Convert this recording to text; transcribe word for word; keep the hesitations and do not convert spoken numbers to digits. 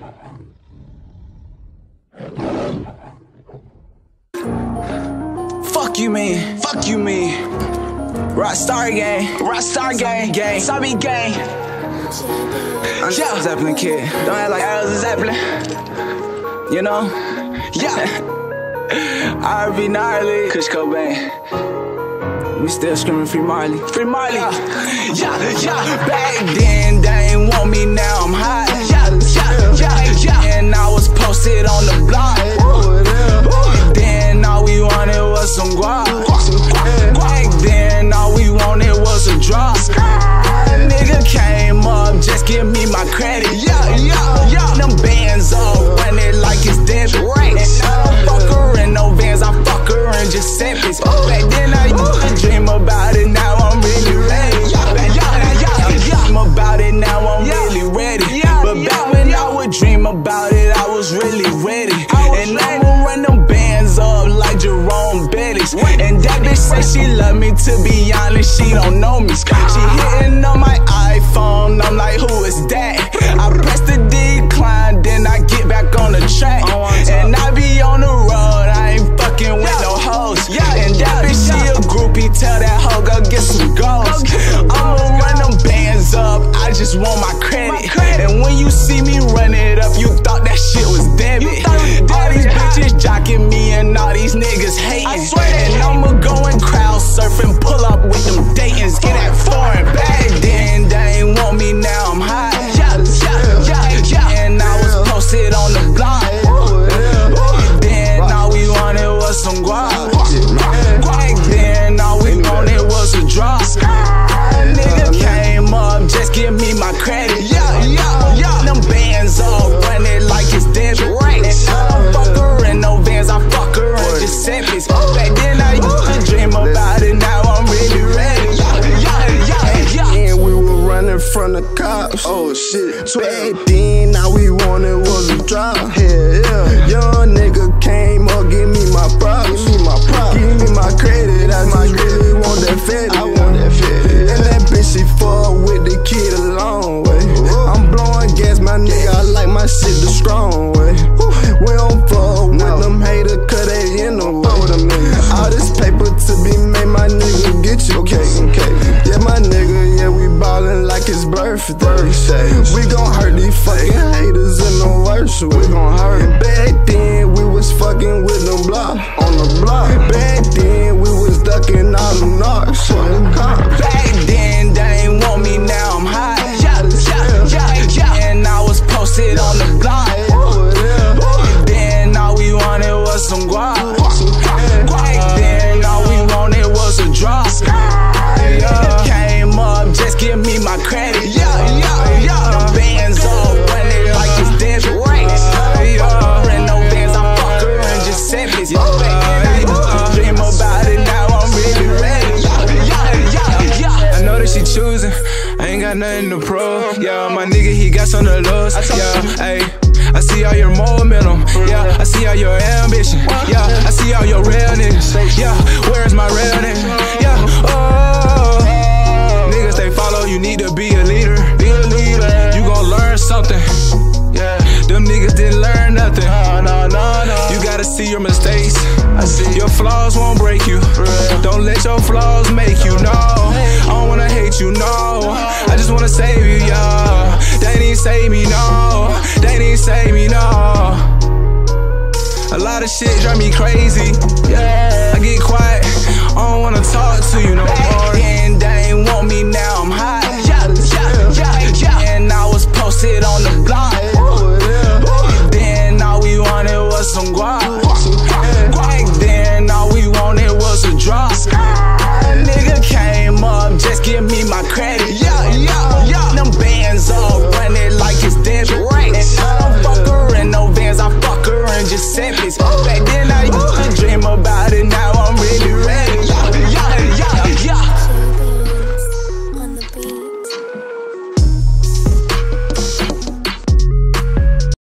Fuck you, man. Fuck you, man. Rockstar gang. Rockstar gang. Gang. Sabi gang. I'm yeah. Zeppelin kid. Don't act like I was a Zeppelin. You know? Yeah. R B gnarly. Kush Cobain. We still screaming free Marley. Free Marley. Yeah, yeah, yeah. Back then, they ain't want me, now I'm hot. Yeah, yeah, yeah, yeah. And I was posted on the block. Back then, all we wanted was some guap. Back then, all we wanted was a drop. Nigga came up, just give me my credit. Yeah, yeah, yeah. Them bands all running like it's debit. And I don't fuck her in no vans, I fuck her in Giuseppe's. Back then, I used to dream about it, now I'm really ready. Back then, I used to dream about it, now I'm really ready. But back when I would dream about it, I was really ready. And I'ma run them bands up like Jerome Bettis. And that bitch say she love me, to be honest, she don't know me. She hitting on my iPhone, I'm like, who is that? I press the decline, then I get back on the track. And I be on the road, I ain't fucking with no hoes. And that bitch, she a groupie, tell that hoe go get some goals. I'ma run them bands up, I just want my credit. And when you see me run it up, you thought that shit was debit. All these bitches jocking me and all these niggas hating. And I'ma go and crowd surf and pull up with them Daytons. Get that foreign back then, they ain't want me, now I'm hot. Yeah, yeah, yeah. And I was posted on the block. Then all we wanted was some guap. Back then, all we wanted was a drop. Nigga came up, just give me my credit. Yeah, yeah, yeah. Them bands all running like it's debit. And I don't fuck her in no vans, I fuck her in Giuseppe's. Back then, I used to dream about it, now I'm really ready. Yeah, yeah, yeah, yeah. And we were running from the cops. Oh shit. Back then, all we wanted was a drop. Hell yeah. Young nigga came up, give me my props. Give me my props. Give me my credit. I just really want that fed. I want that fed. And that bitch, she fuck with the kid a long way. I'm blowing gas, my nigga. I like my shit the strong way. We don't fuck with them haters, cause they in the way. All this paper to be made, my nigga, get you okay, okay. Yeah, my nigga, yeah, we ballin' like it's birthday. We gon' hurt these fucking haters in the worst way. We gon' hurt them. Back then, we was fucking with them block, on the block. Back then, we was ducking all them knocks on them cops. Back then, they ain't want me, now I'm hot. Yeah, yeah, yeah, yeah. And I was posted on the block. Then all we wanted was some guap. Back then, all we wanted was a drop. Nigga came up, just give me my credit. Yeah, yeah, yeah. Them bands all running like it's debit. And no bands, I fuck her in Giuseppe's. Back then, I used to dream about it, now I'm really ready. Yeah, yeah, yeah. I know that she choosing, I ain't got nothing to prove. Yeah, my nigga, he got something to lose. Yeah, ayy. I see all your momentum, yeah, I see all your ambition, yeah, I see all your realness, yeah, where's my realness, yeah, oh, niggas they follow, you need to be a leader, be a leader, you gon' learn something, yeah, them niggas didn't learn nothing, no, no, no, no. You gotta see your mistakes, I see your flaws won't break you, don't let your flaws make you, no, I don't wanna hate you, no, I just wanna save you, yeah, they didn't save me, no, they didn't save me, no. A lot of shit drive me crazy, yeah, I get quiet, I don't wanna talk to you no more. Back then, they ain't want me, now I'm hot. Yeah, yeah, yeah, yeah. And I was posted on the block. Then all we wanted was some guap. Back then, all we wanted was a drop. Nigga came up, just give me my credit. Yeah, yeah, yeah. Them bands all running like it's debit. And I don't fuck her in no vans, I fuck her in Giuseppe's. Back then, I used to dream about it, now